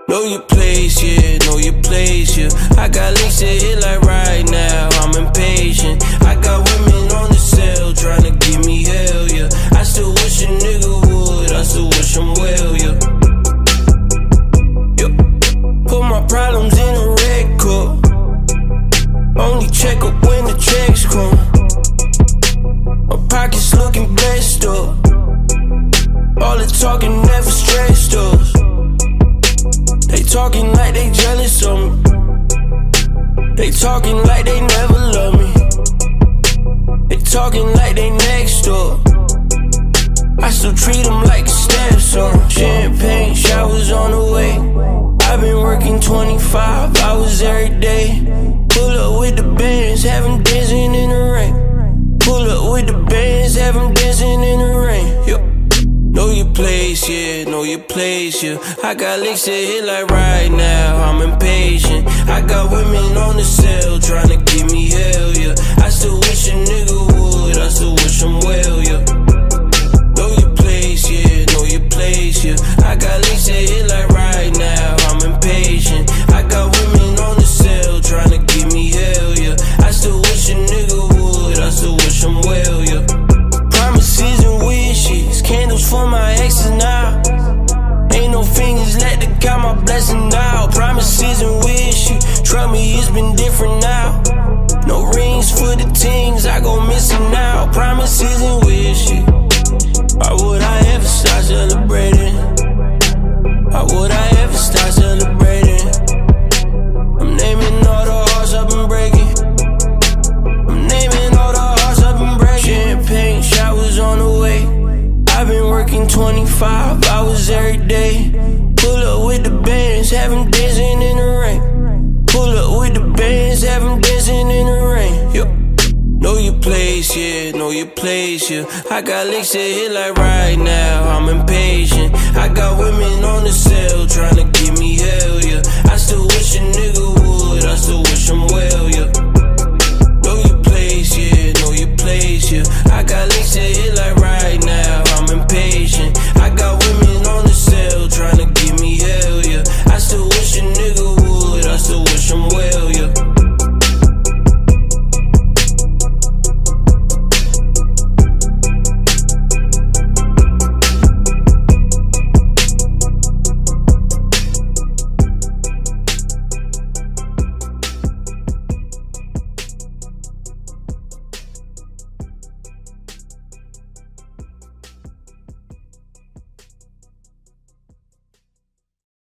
Know your place, yeah, know your place, yeah. I got links to hit like right now, I'm impatient. I got women on the cell trying to give me hell, yeah. I still wish a nigga would, I still wish him well, yeah. Put my problems in a record. Only check up when the checks come. My pockets looking blessed up. All the talking never stressed us. They talking like they jealous of me. They talking like they never love me. They talking like they next door. I still treat them like a stepson. Champagne showers on the way. I've been working 25 hours every day. Pull up with the bands, have them dancing in the rain. Pull up with the bands, have them dancing in the rain. Yo. Know your place, yeah, know your place, yeah. I got links to hit like right now, I'm impatient. I got women on the cell trying to give me hell, yeah. I still wish a nigga would, I still wish him well, yeah. Know your place, yeah, know your place, yeah. I got links to hit like right now, I'm impatient. I got women on the cell trying to give me hell, yeah. I still wish a nigga would, I still wish him well, yeah. Promises and wishes, candles for my exes now. Ain't no fingers, let the count my blessing now. Promises and wishes, trust me, it's been different now. No rings for the teams, I go missing now. Promises and wishes, why would I ever start celebrating? Why would I ever start celebrating? I'm naming all the hearts I've been breaking. I'm naming all the hearts I've been breaking. Champagne showers on the way. I've been working 25 hours every day. Pull up with the bands, have them dancing in the rain. Pull up with the bands, have them dancing in the rain. Yo. Know your place, yeah, know your place, yeah. I got links to hit like right now, I'm impatient. I got women on the cell trying to